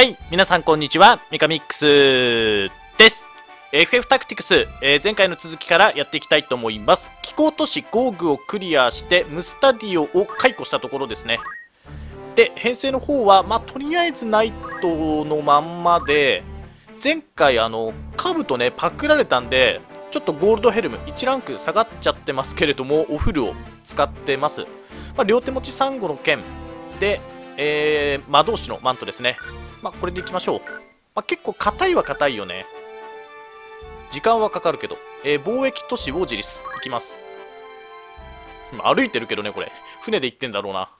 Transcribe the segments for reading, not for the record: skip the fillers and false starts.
はい、皆さんこんにちは、ミカミックスです。FF タクティクス、前回の続きからやっていきたいと思います。気候都市ゴーグをクリアして、ムスタディオを解雇したところですね。で、編成の方は、とりあえずナイトのまんまで、前回、兜ね、パクられたんで、ちょっとゴールドヘルム、1ランク下がっちゃってますけれども、おフルを使ってます。両手持ちサンゴの剣で、魔導士のマントですね。これでいきましょう。結構硬いは硬いよね。時間はかかるけど。貿易都市ウォージリス行きます。歩いてるけどね、これ。船で行ってんだろうな。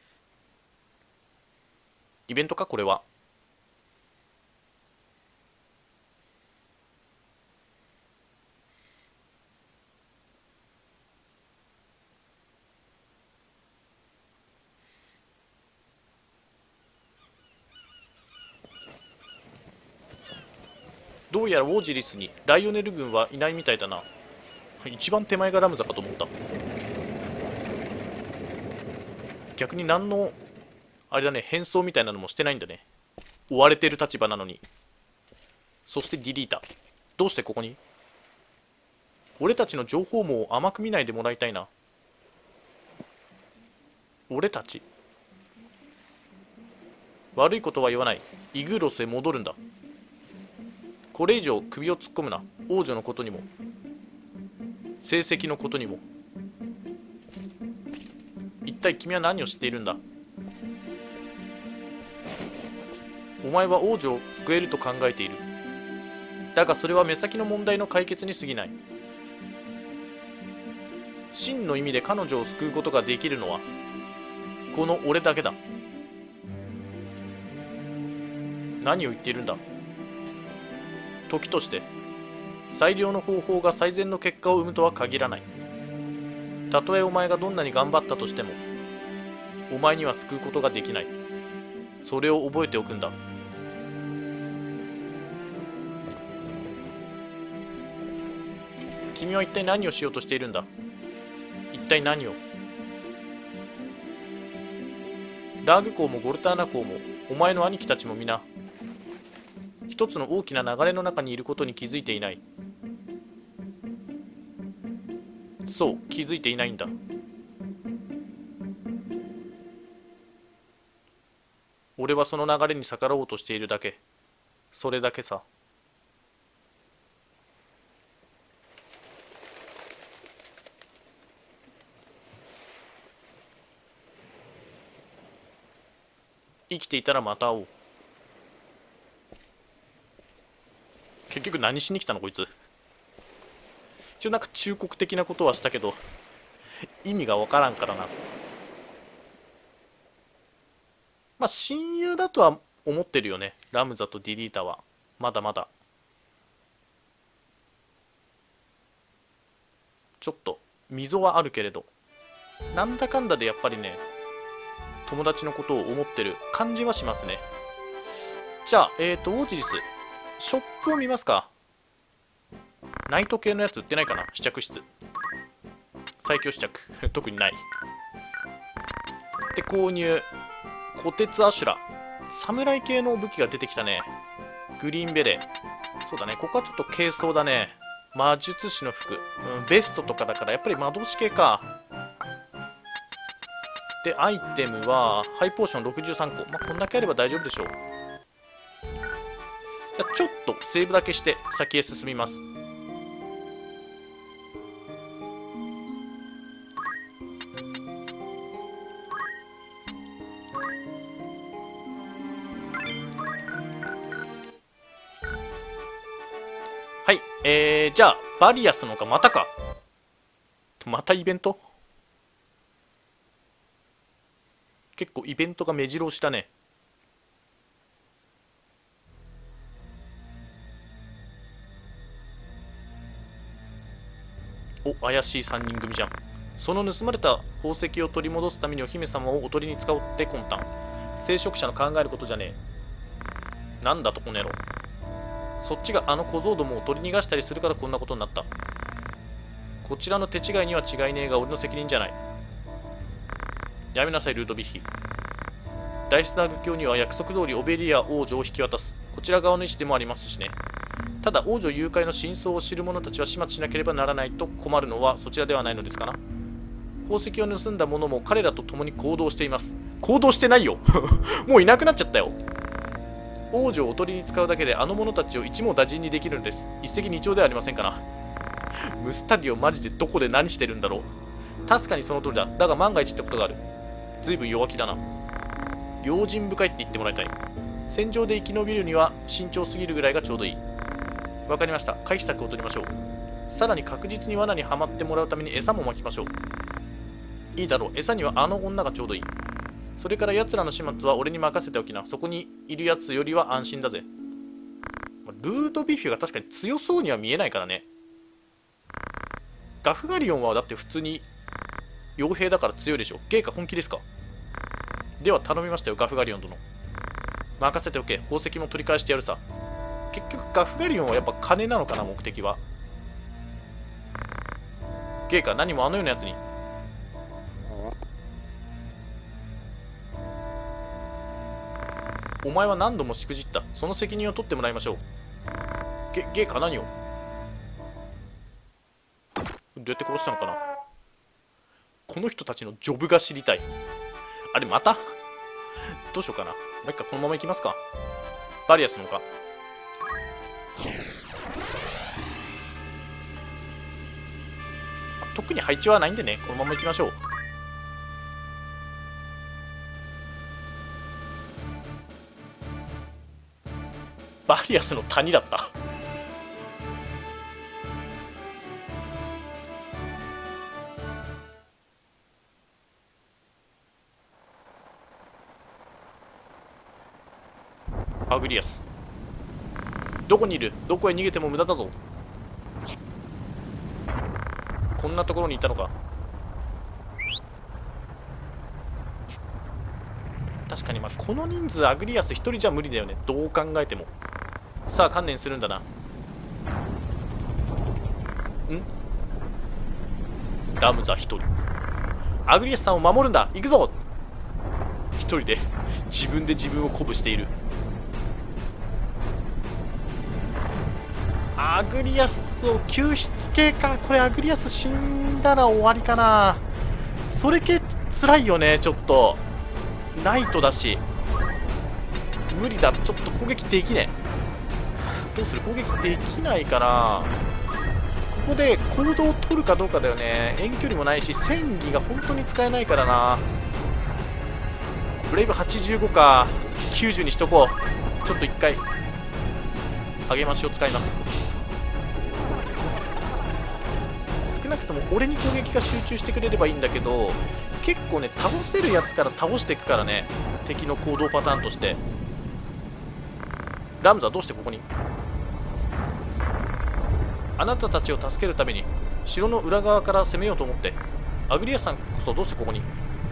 イベントか、これは。どうやらウォージリスにライオネル軍はいないみたいだな。一番手前がラムザかと思った。逆に何のあれだね、変装みたいなのもしてないんだね。追われてる立場なのに。そしてディリータ。どうしてここに？俺たちの情報網を甘く見ないでもらいたいな。俺たち悪いことは言わない。イグーロスへ戻るんだ。これ以上首を突っ込むな。王女のことにも成績のことにも。一体君は何を知っているんだ。お前は王女を救えると考えている。だがそれは目先の問題の解決に過ぎない。真の意味で彼女を救うことができるのはこの俺だけだ。何を言っているんだ。時として最良の方法が最善の結果を生むとは限らない。たとえお前がどんなに頑張ったとしてもお前には救うことができない。それを覚えておくんだ。君は一体何をしようとしているんだ。一体何を。ダーグ校もゴルターナ校もお前の兄貴たちも皆一つの大きな流れの中にいることに気づいていない。そう、気づいていないんだ。俺はその流れに逆らおうとしているだけ。それだけさ。生きていたらまた会おう。結局何しに来たのこいつ。一応なんか忠告的なことはしたけど意味がわからんからな。親友だとは思ってるよね、ラムザとディリータは。まだまだちょっと溝はあるけれど、なんだかんだでやっぱりね、友達のことを思ってる感じはしますね。じゃあウォージリスショップを見ますか。ナイト系のやつ売ってないかな。試着室、最強試着特にない。で購入、虎鉄アシュラ、侍系の武器が出てきたね。グリーンベレー、そうだね、ここはちょっと軽装だね。魔術師の服、ベストとかだからやっぱり魔導士系か。でアイテムはハイポーション63個、こんだけあれば大丈夫でしょう。じゃちょっとセーブだけして先へ進みます。はい、じゃあバリアスのか、またか。またイベント。結構イベントが目白押しだね。お、怪しい3人組じゃん。その盗まれた宝石を取り戻すためにお姫様をおとりに使おうって魂胆。聖職者の考えることじゃねえ。なんだとこの野郎。そっちがあの小僧どもを取り逃がしたりするからこんなことになった。こちらの手違いには違いねえが俺の責任じゃない。やめなさいルードビッヒ。 ダイスダーグ卿には約束通りオベリア王女を引き渡す。こちら側の意思でもありますしね。ただ王女誘拐の真相を知る者たちは始末しなければならないと困るのはそちらではないのですかな。宝石を盗んだ者も彼らと共に行動しています。行動してないよもういなくなっちゃったよ。王女をおとりに使うだけであの者たちを一網打尽にできるのです。一石二鳥ではありませんかな。ムスタディオマジでどこで何してるんだろう。確かにその通りだ。だが万が一ってことがある。随分弱気だな。用心深いって言ってもらいたい。戦場で生き延びるには慎重すぎるぐらいがちょうどいい。わかりました。回避策を取りましょう。さらに確実に罠にはまってもらうために餌も巻きましょう。いいだろう。餌にはあの女がちょうどいい。それから奴らの始末は俺に任せておきな。そこにいる奴よりは安心だぜ。ルードビフィが確かに強そうには見えないからね。ガフガリオンはだって普通に傭兵だから強いでしょ。ゲイか本気ですか。では頼みましたよ、ガフガリオン殿。任せておけ。宝石も取り返してやるさ。結局ガフガリオンはやっぱ金なのかな、目的は。ゲイか何もあのようなやつに。お前は何度もしくじった。その責任を取ってもらいましょう。ゲイか何を。どうやって殺したのかな。この人たちのジョブが知りたい。あれまたどうしようかな。もう一回このまま行きますか。バリアスのか。特に配置はないんでね、このまま行きましょう。バリアスの谷だった。アグリアス、どこにいる。どこへ逃げても無駄だぞ。こんなところにいたのか。確かにまあこの人数アグリアス一人じゃ無理だよね、どう考えても。さあ観念するんだな。ラムザ一人、アグリアスさんを守るんだ。行くぞ。一人で自分で自分を鼓舞している。アグリアスを救出系か。これアグリアス死んだら終わりかな。それ系つらいよね。ちょっとナイトだし無理だ。ちょっと攻撃できねえ。どうする。攻撃できないかな。ここで行動を取るかどうかだよね。遠距離もないし戦技が本当に使えないからな。ブレイブ85か90にしとこう。ちょっと一回励ましを使います。少なくとも俺に攻撃が集中してくれればいいんだけど、結構ね倒せるやつから倒していくからね、敵の行動パターンとして。ラムザどうしてここに。あなたたちを助けるために城の裏側から攻めようと思って。アグリアスさんこそどうしてここに。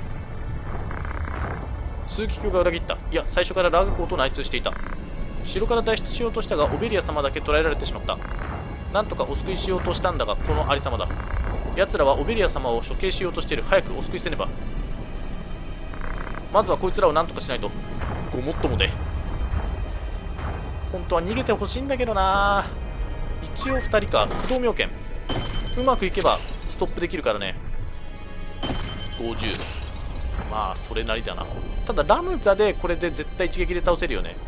枢機卿が裏切った。いや最初からラグコーと内通していた。城から脱出しようとしたがオベリア様だけ捕らえられてしまった。なんとかお救いしようとしたんだがこのありさまだ。奴らはオベリア様を処刑しようとしている。早くお救いせねば。まずはこいつらを何とかしないと。ごもっともで。本当は逃げてほしいんだけどな。一応2人か。不動明剣うまくいけばストップできるからね。50、まあそれなりだな。ただラムザでこれで絶対一撃で倒せるよね。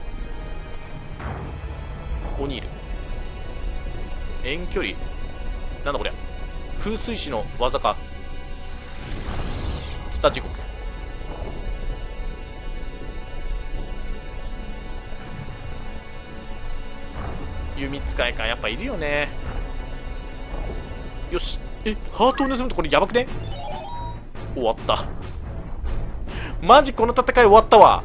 オニール遠距離なんだこりゃ。風水師の技か。ツタ地獄。弓使いか。やっぱいるよね。よし。ハートを盗むとこれやばくね。終わった。マジこの戦い終わったわ。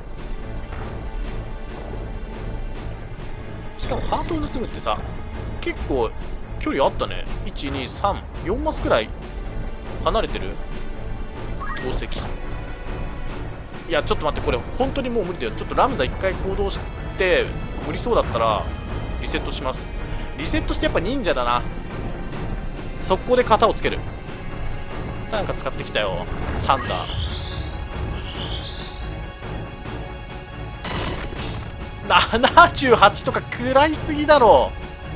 しかもハートを盗むってさ結構距離あったね。123、4マスくらい離れてる。投石。いやちょっと待って、これ本当にもう無理だよ。ちょっとラムザ1回行動して無理そうだったらリセットします。リセットしてやっぱ忍者だな。速攻で型をつける。なんか使ってきたよ。サンダー。 78とか食らいすぎだろ。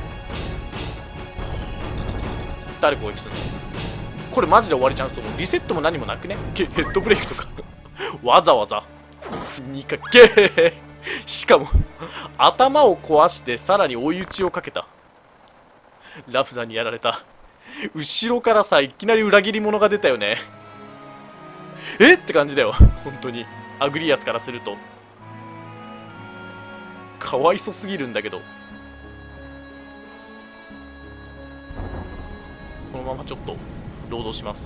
誰攻撃するの？これマジで終わりちゃうと思う。リセットも何もなくね。ヘッドブレイクとかわざわざ2かけしかも頭を壊してさらに追い打ちをかけた。ラフザにやられた。後ろからさ、いきなり裏切り者が出たよね。えって感じだよ本当に。アグリアスからするとかわいそすぎるんだけど。このままちょっと労働します。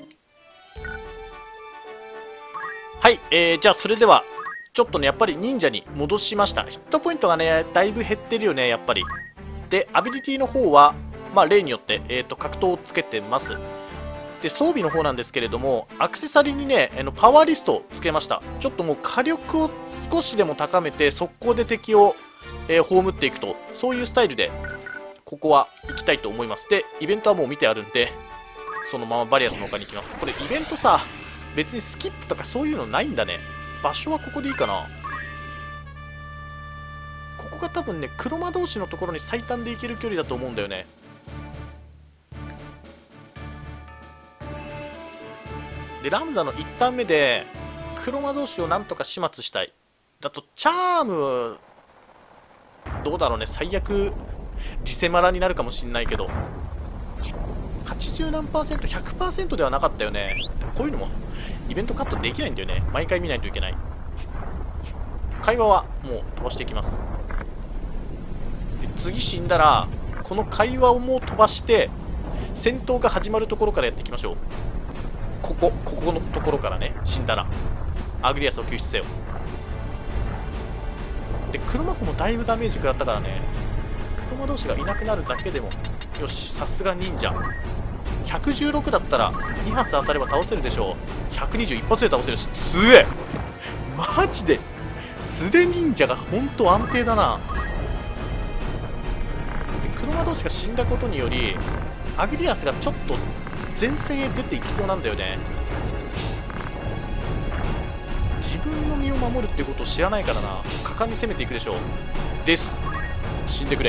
はい、じゃあそれではちょっとね、やっぱり忍者に戻しました。ヒットポイントがねだいぶ減ってるよね、やっぱり。でアビリティの方はまあ例によって、格闘をつけてます。で装備の方なんですけれども、アクセサリーにねパワーリストをつけました。ちょっともう火力を少しでも高めて速攻で敵を、葬っていくと、そういうスタイルでここは行きたいと思います。でイベントはもう見てあるんで、そのままバリアスの丘に行きます。これイベントさ、別にスキップとかそういうのないんだね。場所はここでいいかな。ここが多分ね、黒魔導士のところに最短で行ける距離だと思うんだよね。でラムザの1ターン目で黒魔導士をなんとか始末したい。だとチャームどうだろうね。最悪リセマラになるかもしんないけど、80何%、100% ではなかったよね。こういうのもイベントカットできないんだよね。毎回見ないといけない。会話はもう飛ばしていきます。で次死んだらこの会話をもう飛ばして戦闘が始まるところからやっていきましょう。ここのところからね。死んだらアグリアスを救出せよ。で黒魔法もだいぶダメージ食らったからね。黒魔同士がいなくなるだけでもよし。さすが忍者。116だったら2発当たれば倒せるでしょう。120一発で倒せるし、強えマジで。素手忍者が本当安定だな。で黒魔同士が死んだことによりアグリアスがちょっと前線へ出ていきそうなんだよね。自分の身を守るっていうことを知らないからな。果敢に攻めていくでしょう。です。死んでくれ。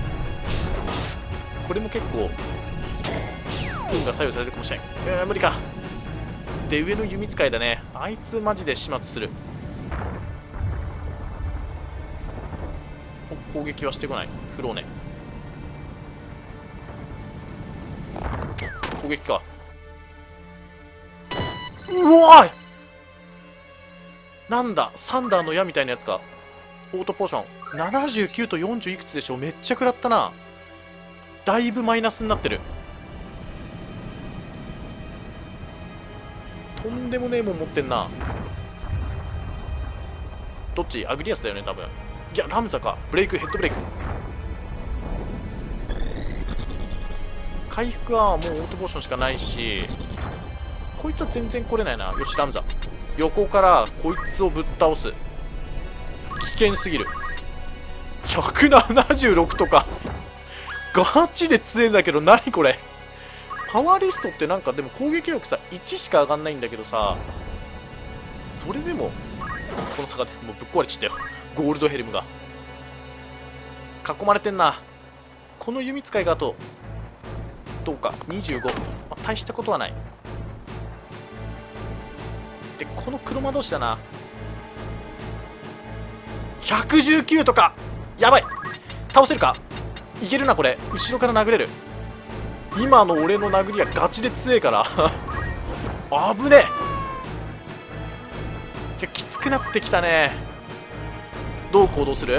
これも結構運が作用されるかもしれん。無理か。で上の弓使いだね。あいつマジで始末する。攻撃はしてこない。フローネ攻撃か。うわーい、なんだサンダーの矢みたいなやつか。オートポーション79と40いくつでしょ。めっちゃ食らったな。だいぶマイナスになってる。とんでもねえもん持ってんな。どっち？アグリアスだよね多分。いやラムザか。ブレイク、ヘッドブレイク。回復はもうオートポーションしかないし、こいつは全然来れないな。よしラムザ横からこいつをぶっ倒す。危険すぎる。176とかガチで強えんだけど。何これ。パワーリストってなんかでも攻撃力さ1しか上がんないんだけどさ、それでもこの坂でもうぶっ壊れちったよ。ゴールドヘルムが囲まれてんな。この弓使いがあとどうか25、まあ、大したことはない。でこの黒魔同士だな。119とかやばい。倒せるか。いけるなこれ。後ろから殴れる。今の俺の殴りはガチで強えから危ねえ。いやきつくなってきたね。どう行動する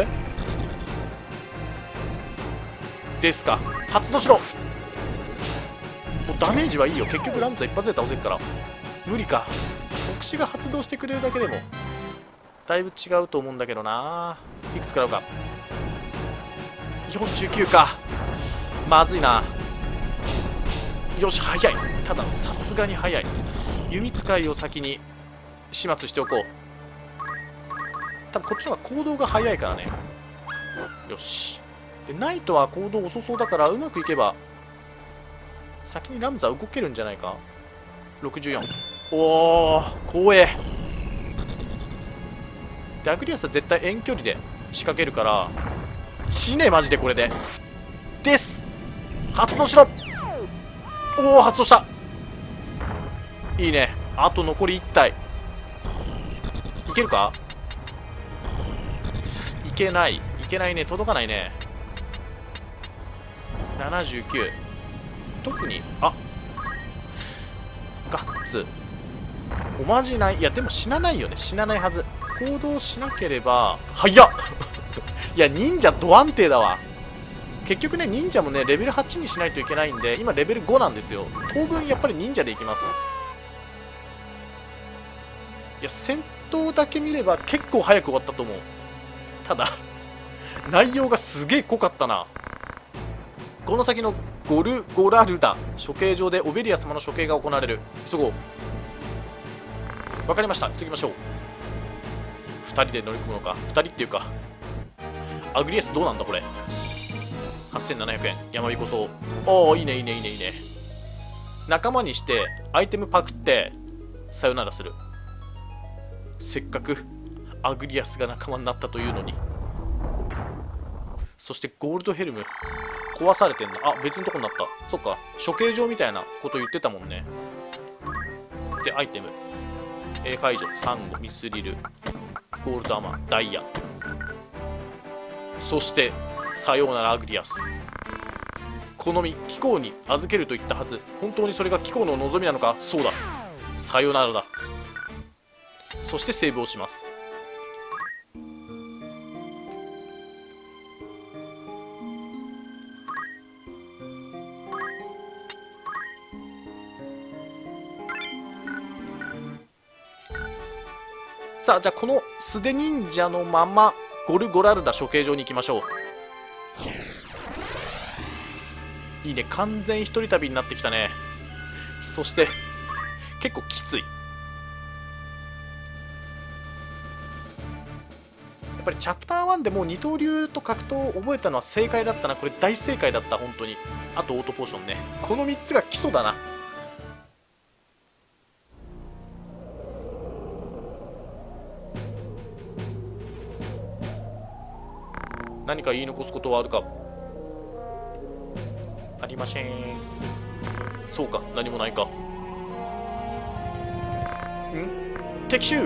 ですか。発動しろ。もうダメージはいいよ。結局ラムザ一発で倒せるから。無理か。即死が発動してくれるだけでもだいぶ違うと思うんだけどな。いくつ食らうか。49か。まずいな。よし早い。たださすがに早い。弓使いを先に始末しておこう。多分こっちの方が行動が早いからね。よし。でナイトは行動遅そうだからうまくいけば先にラムザ動けるんじゃないか。64。おお光栄でアグリアスは絶対遠距離で仕掛けるから死ねマジでこれでです。発動しろ。おお発動した。いいね。あと残り1体いけるか。いけない、いけないね。届かないね。79。特にガッツおまじない。いやでも死なないよね。死なないはず。行動しなければ早っいや忍者ド安定だわ。結局ね忍者もねレベル8にしないといけないんで今レベル5なんですよ。当分やっぱり忍者でいきます。いや戦闘だけ見れば結構早く終わったと思う。ただ内容がすげえ濃かったな。この先のゴルゴラルダ処刑場でオベリア様の処刑が行われる。急ごう。わかりました。急ぎましょう。2人で乗り込むのか。2人っていうかアグリアスどうなんだこれ。8700円山彦そう。おおいいねいいねいいねいいね。仲間にしてアイテムパクってさよならする。せっかくアグリアスが仲間になったというのに。そしてゴールドヘルム壊されてんだ。別のとこになった。そっか処刑場みたいなこと言ってたもんね。でアイテム解除サンゴミスリルゴールドアマーダイヤ。そしてさようならアグリアス。この身貴公に預けると言ったはず。本当にそれが貴公の望みなのか。そうださようならだ。そしてセーブをします。さあじゃあこの素手忍者のままゴルゴラルダ処刑場に行きましょう。いいね完全一人旅になってきたね。そして結構きつい。やっぱりチャプター1でもう二刀流と格闘を覚えたのは正解だったな。これ大正解だった本当に。あとオートポーションね。この3つが基礎だな。何か言い残すことはあるか。ありません。そうか何もないか。敵襲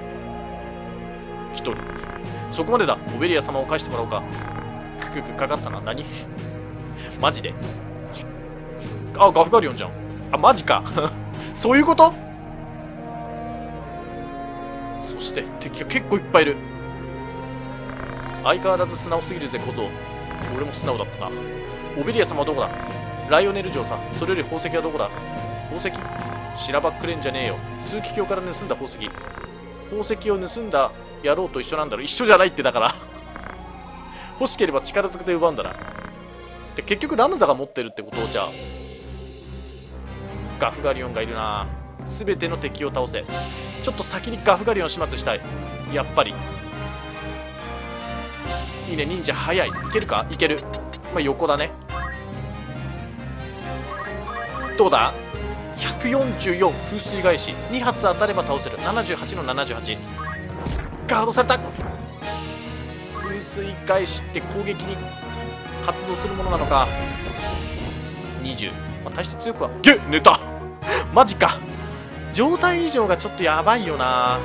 1人。そこまでだ。オベリア様を返してもらおうか。かかったな。何マジでガフガリオンじゃん。マジかそういうこと。そして敵が結構いっぱいいる。相変わらず素直すぎるぜ小僧。俺も素直だったな。オベリア様はどこだ。ライオネル城さ。それより宝石はどこだ。宝石しらばっくれんじゃねえよ。通気鏡から盗んだ宝石。宝石を盗んだ野郎と一緒なんだろ。一緒じゃないってだから欲しければ力ずくで奪うんだな。で結局ラムザが持ってるってこと。じゃあガフガリオンがいるな。全ての敵を倒せ。ちょっと先にガフガリオン始末したい。やっぱりいいね忍者早い。いけるか。いける。横だね。どうだ。144風水返し2発当たれば倒せる。78の78。ガードされた。風水返しって攻撃に発動するものなのか。20、大して強くは寝たマジか。状態異常がちょっとやばいよな。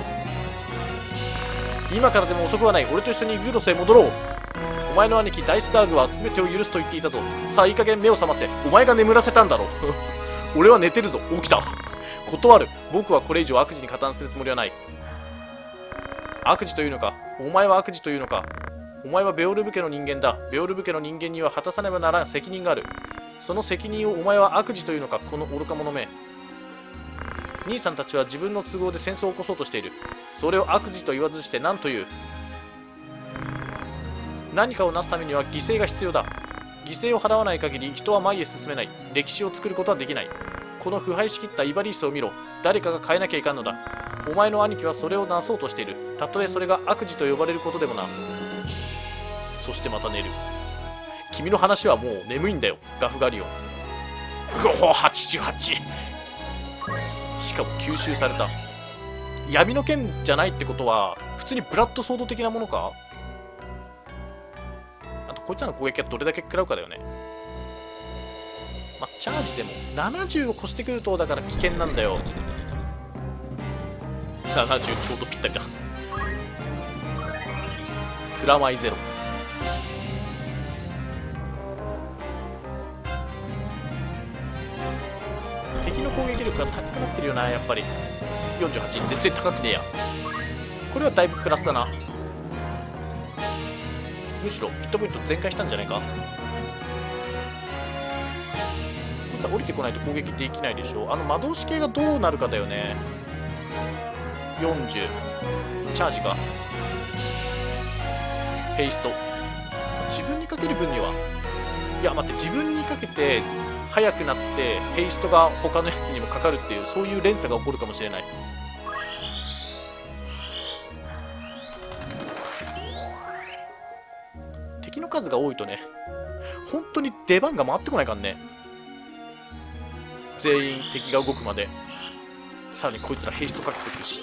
今からでも遅くはない。俺と一緒にグロスへ戻ろう。お前の兄貴ダイスダーグは全てを許すと言っていたぞ。さあいい加減目を覚ませ。お前が眠らせたんだろう俺は寝てるぞ。起きた。断る。僕はこれ以上悪事に加担するつもりはない。悪事というのか。お前は悪事というのか。お前はベオルブ家の人間だ。ベオルブ家の人間には果たさねばならん責任がある。その責任をお前は悪事というのか。この愚か者め。兄さんたちは自分の都合で戦争を起こそうとしている。それを悪事と言わずして何という。何かを成すためには犠牲が必要だ。犠牲を払わない限り人は前へ進めない。歴史を作ることはできない。この腐敗しきったイバリースを見ろ。誰かが変えなきゃいかんのだ。お前の兄貴はそれをなそうとしている。たとえそれが悪事と呼ばれることでもな。そしてまた寝る。君の話はもう眠いんだよガフガリオン。88。しかも吸収された。闇の剣じゃないってことは普通にブラッドソード的なものか。 こいつらの攻撃はどれだけ食らうかだよね。まあ、チャージでも70を越してくるとだから危険なんだよ。70ちょうどぴったりだ。プラマイゼロ。敵の攻撃力が高くなってるよな、やっぱり。48、全然高くねえや。これはだいぶプラスだな。むしろヒットポイント全開したんじゃないか。こいつは降りてこないと攻撃できないでしょ。魔導士系がどうなるかだよね。40チャージかヘイスト。自分にかける分には、いや待って、自分にかけて速くなってヘイストが他のやつにもかかるっていう、そういう連鎖が起こるかもしれない。敵の数が多いとね、本当に出番が回ってこないからね。全員敵が動くまで。さらにこいつらヘイストかけてくるし、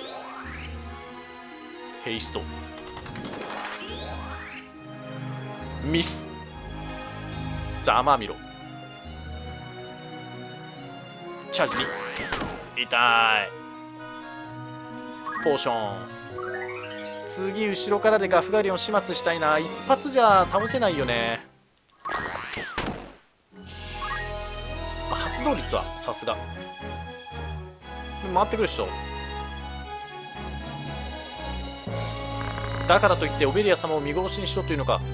ヘイストミスざまあみろ。チャージに痛い。ポーション。次後ろからでガフガリオン始末したいな。一発じゃ倒せないよね。発動率はさすが回ってくるでしょ。だからといってオベリア様を見殺しにしろというのか。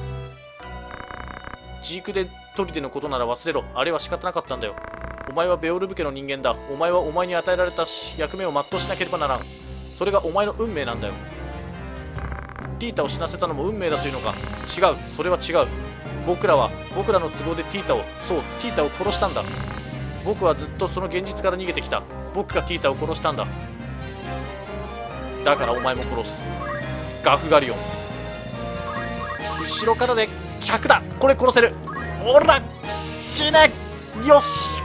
ジークで砦のことなら忘れろ。あれは仕方なかったんだよ。お前はベオルブ家の人間だ。お前はお前に与えられた役目を全うしなければならん。それがお前の運命なんだよ。ティータを死なせたのも運命だというのか。違う、それは違う。僕らの都合でティータを殺したんだ。僕はずっとその現実から逃げてきた。僕がティータを殺したんだ。だからお前も殺す。ガフガリオン。後ろからで100だ。これ殺せる。おら死ね。よし。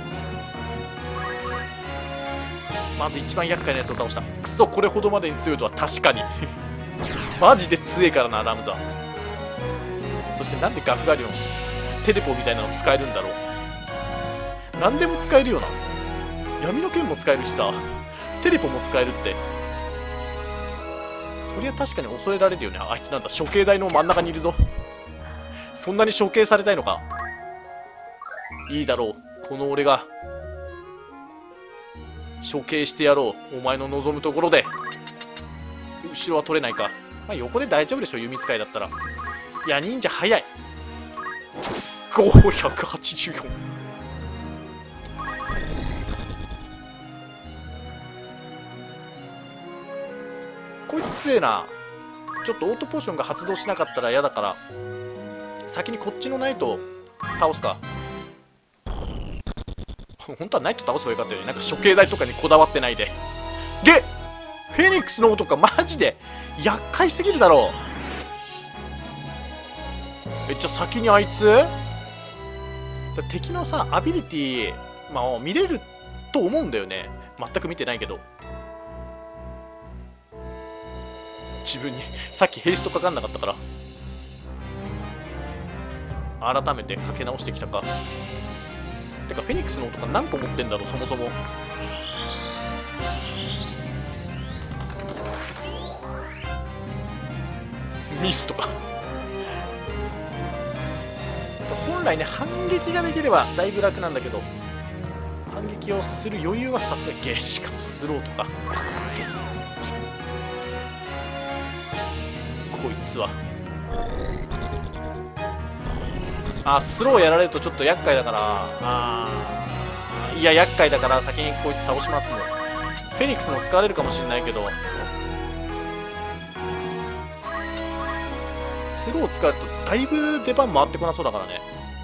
まず一番厄介なやつを倒した。クソ、これほどまでに強いとは確かにマジで強いからな、ラムザ。そしてなんでガフガリオンテレポみたいなの使えるんだろう。何でも使えるよな。闇の剣も使えるしさ、テレポも使えるって。そりゃ確かに恐れられるよね。あいつなんだ、処刑台の真ん中にいるぞ。そんなに処刑されたいのか。いいだろう、この俺が処刑してやろう。お前の望むところで。後ろは取れないか。まあ、横で大丈夫でしょ、弓使いだったら。いや、忍者早い。584。こいつ強えな。ちょっとオートポーションが発動しなかったら嫌だから、先にこっちのナイトを倒すか。本当はナイト倒せばよかったよね。なんか処刑台とかにこだわってないで。でフェニックスの音がマジで厄介すぎるだろう。じゃあ先にあいつ敵のさアビリティ、まあ見れると思うんだよね。全く見てないけど、自分にさっきヘイストかかんなかったから改めてかけ直してきたか。てかフェニックスの音が何個持ってんだろう、そもそも。ミスとか本来ね、反撃ができればだいぶ楽なんだけど、反撃をする余裕はさすがに。しかもスローとか。こいつはスローやられるとちょっと厄介だから、いや厄介だから先にこいつ倒しますもん。フェニックスの使われるかもしれないけど、スロー使うとだいぶ出番回ってこなそうだからね。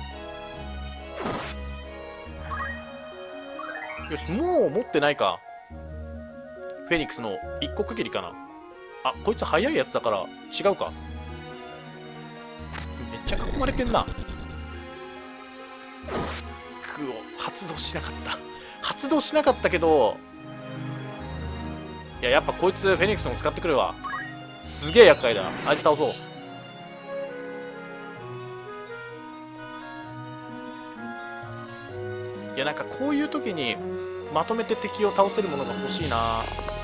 よし、もう持ってないか。フェニックスの1個区切りかな。こいつ速いやつだから違うか。めっちゃ囲まれてんな。発動しなかった。発動しなかったけど、いや、やっぱこいつフェニックスの使ってくるわ。すげえ厄介だ。あいつ倒そう。 いやなんかこういう時にまとめて敵を倒せるものが欲しいな。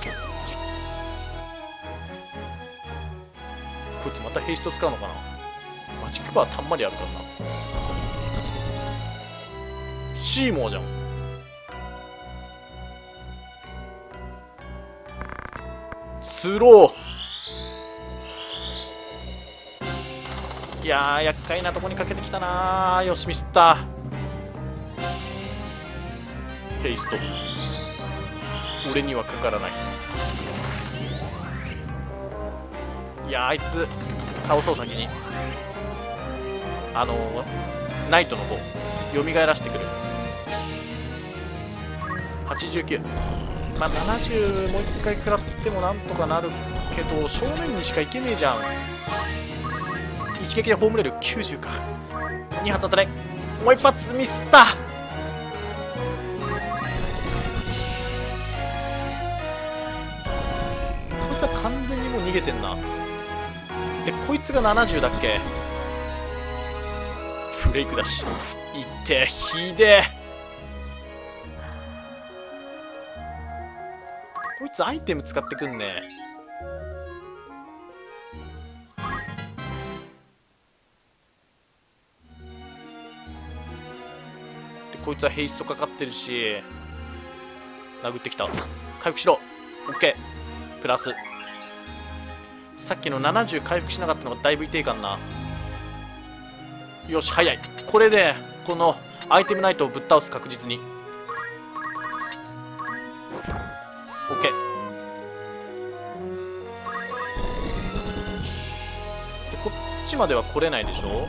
こいつまたヘイスト使うのかな。マジックバーたんまりあるからな。シーモアじゃん。スロー。いやー厄介なとこにかけてきたなー。よしミスった。ヘイスト俺にはかからない。いやーあいつ倒そう。先にナイトの方蘇らしてくる。89、まあ70もう一回食らってもなんとかなるけど正面にしか行けねえじゃん。一撃で葬れる。90か。2発当たれ。もう一発ミスった。こいつは完全にもう逃げてんな。でこいつが70だっけ。ブレイクだし。いってひでえ。こいつアイテム使ってくんね。でこいつはヘイストかかってるし殴ってきた。回復しろ。 OK。 プラスさっきの70回復しなかったのがだいぶ痛いかんな。よし早い。これでこのアイテムナイトをぶっ倒す。確実に OK。 でこっちまでは来れないでしょ。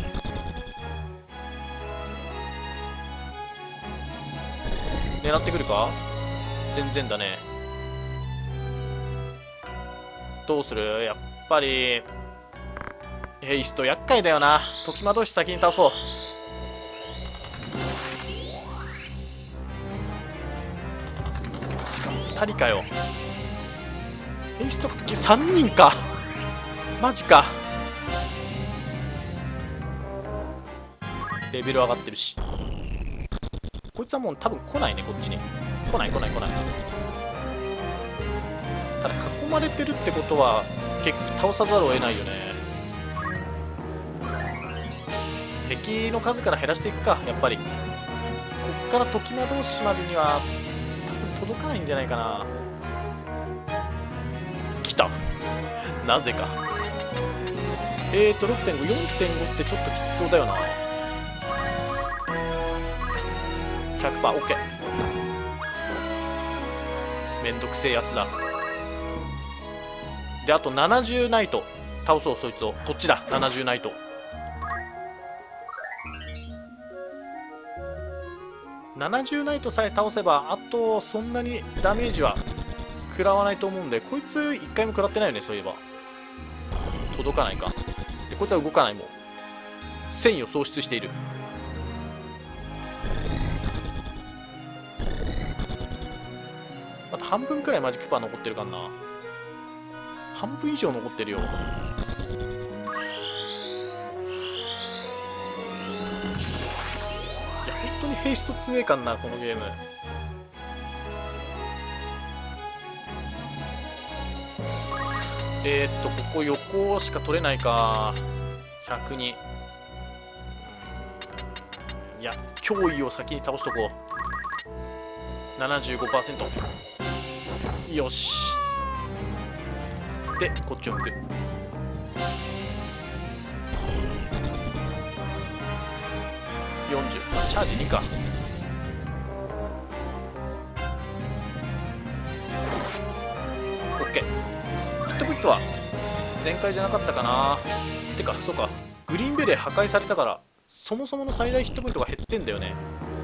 狙ってくるか。全然だね。どうする。やっぱりヘイスト厄介だよな。時魔導士先に倒そう。しかも2人かよ。ヘイスト3人か。マジか。レベル上がってるし。こいつはもう多分来ないね。こっちに来ない。ただ囲まれてるってことは結局倒さざるを得ないよね。敵の数から減らしていくか。やっぱりこっから時魔導士までには多分届かないんじゃないかな。来たなぜか。6.5、4.5 ってちょっときつそうだよな。 100%OK。 めんどくせえやつだ。であと70ナイト倒そう。そいつを。こっちだ。70ナイト。70ナイトさえ倒せばあとそんなにダメージは食らわないと思うんで。こいつ1回も食らってないよね。そういえば届かないか。でこいつは動かない。もう戦意を喪失している。あと半分くらいマジックパー残ってるかな。半分以上残ってるよ。いや本当にヘイスト強えかんなこのゲーム。ここ横しか取れないか。102。いや脅威を先に倒しとこう。 75%。 よし。でこっちを向く。40。チャージ2か。OK。ヒットポイントは前回じゃなかったかな。てかそうか、グリーンベレー破壊されたからそもそもの最大ヒットポイントが減ってんだよね。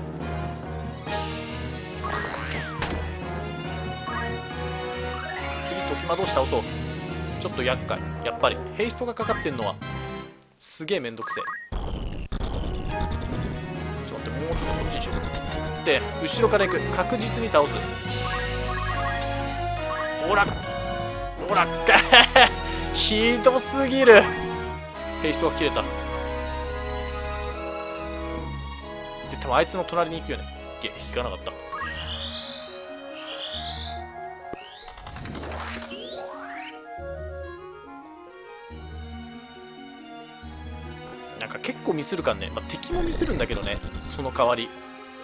次時魔導士倒そう。ちょっと厄介。やっぱりヘイストがかかってんのはすげえめんどくせえ。ちょっと待って、もうちょっとこっちにしよう。で後ろから行く。確実に倒す。ほらほらひどすぎる。ヘイストが切れた。で多分あいつの隣に行くよね。 け？引かなかった。なんか結構ミスるからね、まあ、敵もミスるんだけどね、その代わり。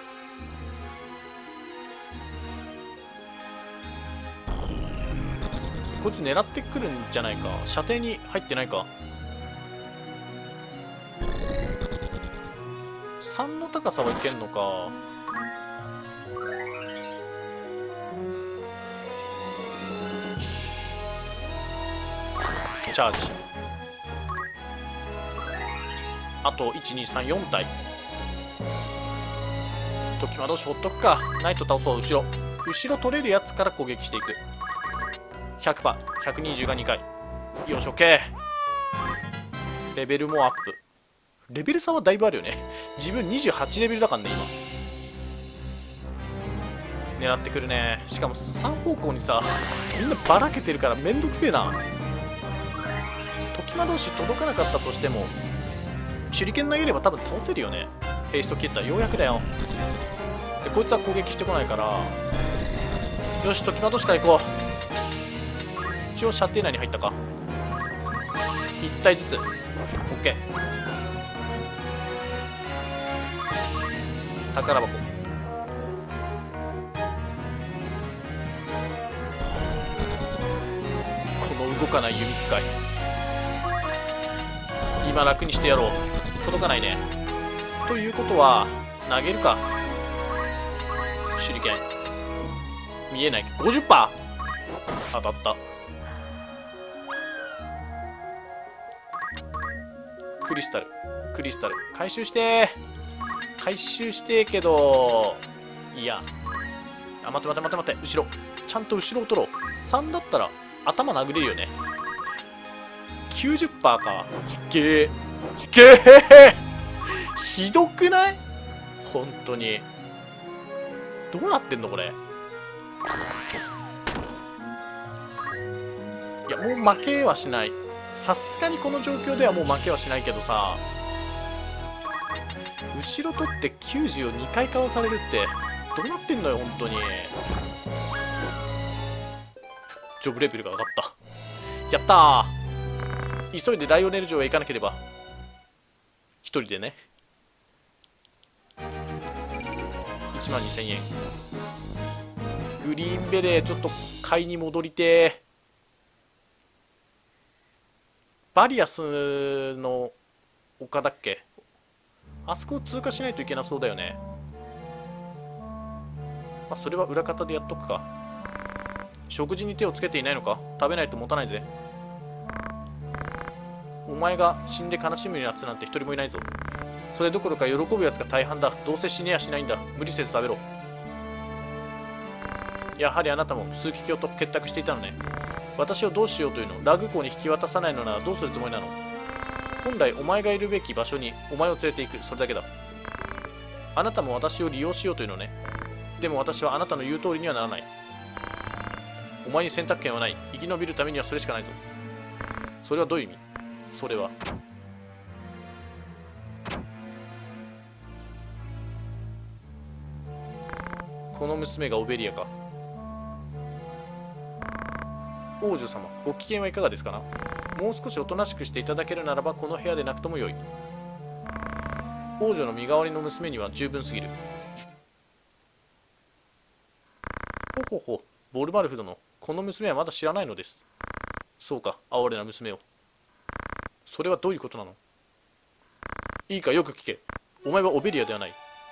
こいつ狙ってくるんじゃないか。射程に入ってないか。3の高さはいけんのか。チャージ。あと1234体。時魔導士ほっとくか。ナイト倒そう。後ろ取れるやつから攻撃していく。100%、120が2回。よし、OK。レベルもアップ。レベル差はだいぶあるよね。自分28レベルだからね、今。狙ってくるね。しかも3方向にさ、みんなばらけてるからめんどくせえな。時魔導士届かなかったとしても、手裏剣投げれば多分倒せるよね。ヘイスト切った。ようやくだよ。で、こいつは攻撃してこないから、よし、時魔導士から行こう。一応射程内に入ったか。1体ずつ OK。 宝箱。この動かない弓使い、今楽にしてやろう。届かないね。ということは投げるか。手裏剣見えない。 50%。 当たった。クリスタル回収してけど、いや、待って、後ろちゃんと後ろを取ろう。3だったら頭殴れるよね。 90% か。ゲーひどくない？本当にどうなってんのこれ。いや、もう負けはしない。さすがにこの状況ではもう負けはしないけどさ、後ろ取って90を2回かわされるってどうなってんのよ本当に。ジョブレベルが上がった。やったー。急いでライオネル城へ行かなければ。一人でね。12000円。グリーンベレーちょっと買いに戻りてー。バリアスの丘だっけ？あそこを通過しないといけなそうだよね。まあ、それは裏方でやっとくか。食事に手をつけていないのか？食べないと持たないぜ。お前が死んで悲しむやつなんて一人もいないぞ。それどころか喜ぶやつが大半だ。どうせ死ねやしないんだ。無理せず食べろ。やはりあなたも枢機卿と結託していたのね。私をどうしようというの？ラグ港に引き渡さないのならどうするつもりなの？本来お前がいるべき場所にお前を連れて行く。それだけだ。あなたも私を利用しようというのね。でも私はあなたの言う通りにはならない。お前に選択権はない。生き延びるためにはそれしかないぞ。それはどういう意味？それはこの娘がオベリアか。王女様、ご機嫌はいかがですかな。もう少しおとなしくしていただけるならばこの部屋でなくともよい。王女の身代わりの娘には十分すぎる。ほほほ、ボルバルフ殿、この娘はまだ知らないのです。そうか、哀れな娘を。それはどういうことなの？いいか、よく聞け。お前はオベリアではない。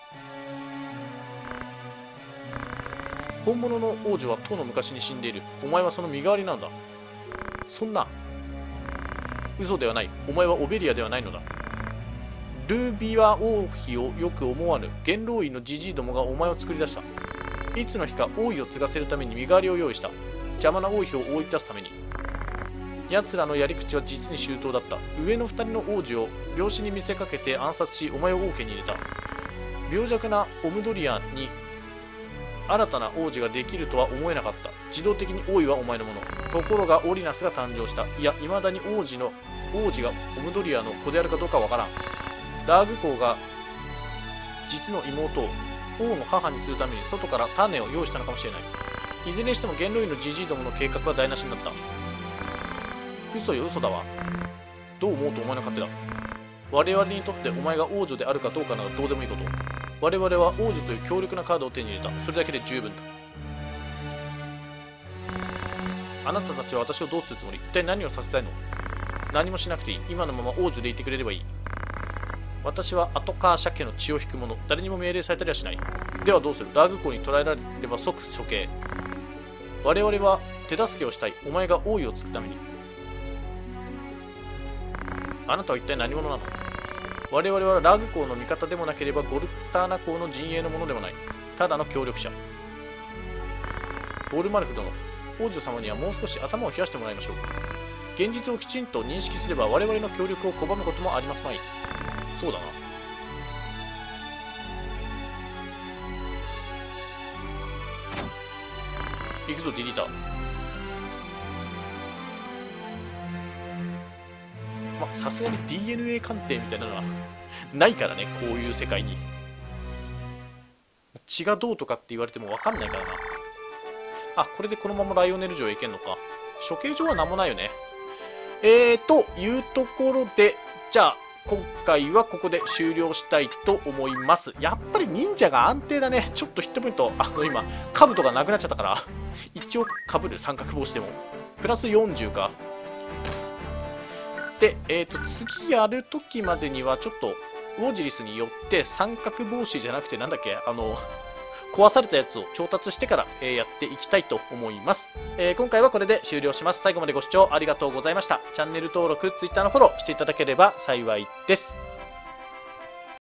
本物の王女はとうの昔に死んでいる。お前はその身代わりなんだ。そんな嘘ではない。お前はオベリアではないのだ。ルービワ王妃をよく思わぬ元老院のジジイどもがお前を作り出した。いつの日か王位を継がせるために身代わりを用意した。邪魔な王妃を追い出すために。奴らのやり口は実に周到だった。上の2人の王子を病死に見せかけて暗殺し、お前を王家に入れた。病弱なオムドリアに新たな王子ができるとは思えなかった。自動的に王位はお前のもの。ところがオリナスが誕生した。いや、未だに王子がオムドリアの子であるかどうかわからん。ラーグ公が実の妹を王の母にするために外から種を用意したのかもしれない。いずれにしても元老院のジジイどもの計画は台無しになった。嘘よ、嘘だわ。どう思うとお前の勝手だ。我々にとってお前が王女であるかどうかならどうでもいいこと。我々は王女という強力なカードを手に入れた。それだけで十分だ。あなたたちは私をどうするつもり？一体何をさせたいの？何もしなくていい。今のまま王女でいてくれればいい。私は後カーシャ家の血を引く者。誰にも命令されたりはしない。ではどうする？ラーグ校に捕らえられれば即処刑。我々は手助けをしたい。お前が王位をつくために。あなたは一体何者なの？我々はラーグ校の味方でもなければゴルターナ校の陣営の者でもない。ただの協力者。ボールマルフ殿、王女様にはもう少し頭を冷やしてもらいましょう。現実をきちんと認識すれば我々の協力を拒むこともありますまい。そうだな。行くぞ、ディリーター。まあ、さすがに DNA 鑑定みたいなのはないからね、こういう世界に。血がどうとかって言われても分かんないからな。あ、これでこのままライオネル城へ行けんのか。処刑場は何もないよね。というところで、じゃあ、今回はここで終了したいと思います。やっぱり忍者が安定だね。ちょっとヒットポイント、今、兜がなくなっちゃったから、一応被る、三角帽子でも。プラス40か。で、次やるときまでには、ちょっと、ウォジリスによって三角帽子じゃなくて、なんだっけ、壊されたやつを調達してから、やっていきたいと思います。今回はこれで終了します。最後までご視聴ありがとうございました。チャンネル登録、Twitter のフォローしていただければ幸いです。